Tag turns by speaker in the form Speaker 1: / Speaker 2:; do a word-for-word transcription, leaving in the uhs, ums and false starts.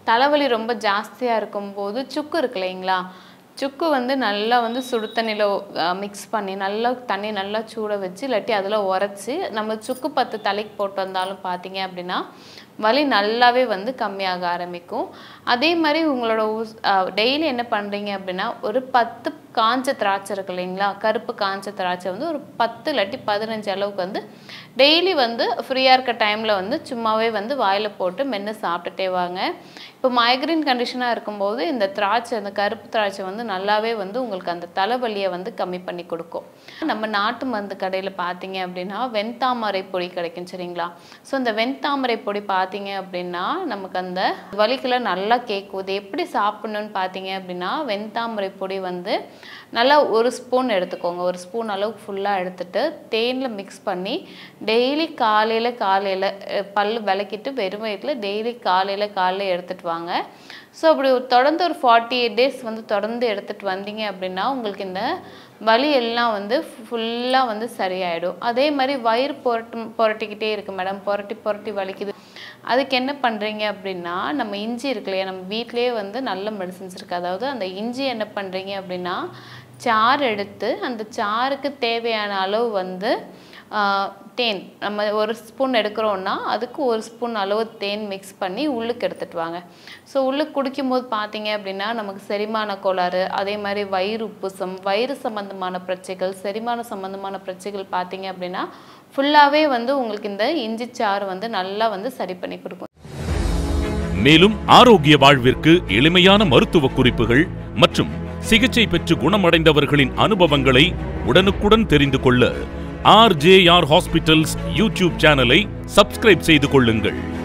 Speaker 1: தலைவலி ரொம்ப ஜாஸ்தியா இருக்கும்போது சுக்கு இருக்கு இல்லைங்களா, சுக்கு வந்து நல்லா வந்து சுடு தண்ணியில் மிக்ஸ் பண்ணி நல்லா தண்ணி நல்லா சூட வச்சு இல்லாட்டி அதில் உரைச்சி நம்ம சுக்கு பத்து தலைக்கு போட்டு வந்தாலும் பார்த்தீங்க அப்படின்னா வலி நல்லாவே வந்து கம்மியாக ஆரம்பிக்கும். அதே மாதிரி உங்களோட டெய்லி என்ன பண்ணுறீங்க அப்படின்னா ஒரு பத்து காஞ்ச திராட்சை இருக்கு இல்லைங்களா, கருப்பு காஞ்ச திராட்சை வந்து ஒரு பத்து இல்லாட்டி பதினஞ்சு அளவுக்கு வந்து டெய்லி வந்து ஃப்ரீயாக இருக்க டைமில் வந்து சும்மாவே வந்து வாயில் போட்டு மென்று சாப்பிட்டுட்டே வாங்க. இப்போ மைக்ரைன் கண்டிஷனாக இருக்கும்போது இந்த திராட்சை இந்த கருப்பு திராட்சை வந்து நல்லாவே வந்து உங்களுக்கு அந்த தலைவலியை வந்து கம்மி பண்ணி கொடுக்கும். நம்ம நாட்டு மருந்து கடையில் பார்த்தீங்க அப்படின்னா வெண்தாமரை பொடி கிடைக்கும் சரிங்களா. ஸோ இந்த வெண்தாமரை பொடி பார்த்தீங்க அப்படின்னா நமக்கு அந்த வலிகளை நல்லா கேட்கும். இது எப்படி சாப்பிடணும்னு பார்த்தீங்க அப்படின்னா வெண்தாமரை பொடி வந்து நல்லா ஒரு ஸ்பூன் எடுத்துக்கோங்க. ஒரு ஸ்பூன் அளவுக்கு ஃபுல்லாக எடுத்துட்டு தேனில் மிக்ஸ் பண்ணி டெய்லி காலையில் காலையில் பல் விளக்கிட்டு வெறும் வயிற்றில் டெய்லி காலையில் காலையில் எடுத்துகிட்டு வாங்க. ஸோ அப்படி தொடர்ந்து ஒரு ஃபார்ட்டி எயிட் டேஸ் வந்து தொடர்ந்து எடுத்துகிட்டு வந்தீங்க அப்படின்னா உங்களுக்கு இந்த வலி எல்லாம் வந்து ஃபுல்லாக வந்து சரியாயிடும். அதே மாதிரி வயிறு புரட்டு புரட்டிக்கிட்டே இருக்கு மேடம், புரட்டி புரட்டி வலிக்குது, அதுக்கு என்ன பண்ணுறீங்க அப்படின்னா நம்ம இஞ்சி இருக்கு இல்லையா, நம்ம வீட்டிலேயே வந்து நல்ல மெடிசன்ஸ் இருக்குது. அதாவது அந்த இஞ்சி என்ன பண்ணுறீங்க அப்படின்னா சாறு எடுத்து அந்த சாருக்கு தேவையான அளவு வந்து தேன் நம்ம ஒரு ஸ்பூன் எடுக்கிறோன்னா அதுக்கு ஒரு ஸ்பூன் அளவு தேன் மிக்ஸ் பண்ணி உள்ளுக்கு எடுத்துகிட்டு வாங்க. ஸோ உள்ளுக்கு குடிக்கும்போது பார்த்தீங்க அப்படின்னா நமக்கு செரிமான கோளாறு, அதே மாதிரி வயிறு உப்புசம், வயிறு சம்மந்தமான பிரச்சனைகள், செரிமான சம்மந்தமான பிரச்சனைகள் பார்த்தீங்க அப்படின்னா ஃபுல்லாகவே வந்து உங்களுக்கு இந்த இஞ்சி சாறு வந்து நல்லா வந்து சரி பண்ணி கொடுக்கும்.
Speaker 2: மேலும் ஆரோக்கிய வாழ்விற்கு எளிமையான மருத்துவ குறிப்புகள் மற்றும் சிகிச்சை பெற்று குணமடைந்தவர்களின் அனுபவங்களை உடனுக்குடன் தெரிந்து கொள்ள R J R hospitals YouTube சேனலை சப்ஸ்கிரைப் செய்து கொள்ளுங்கள்.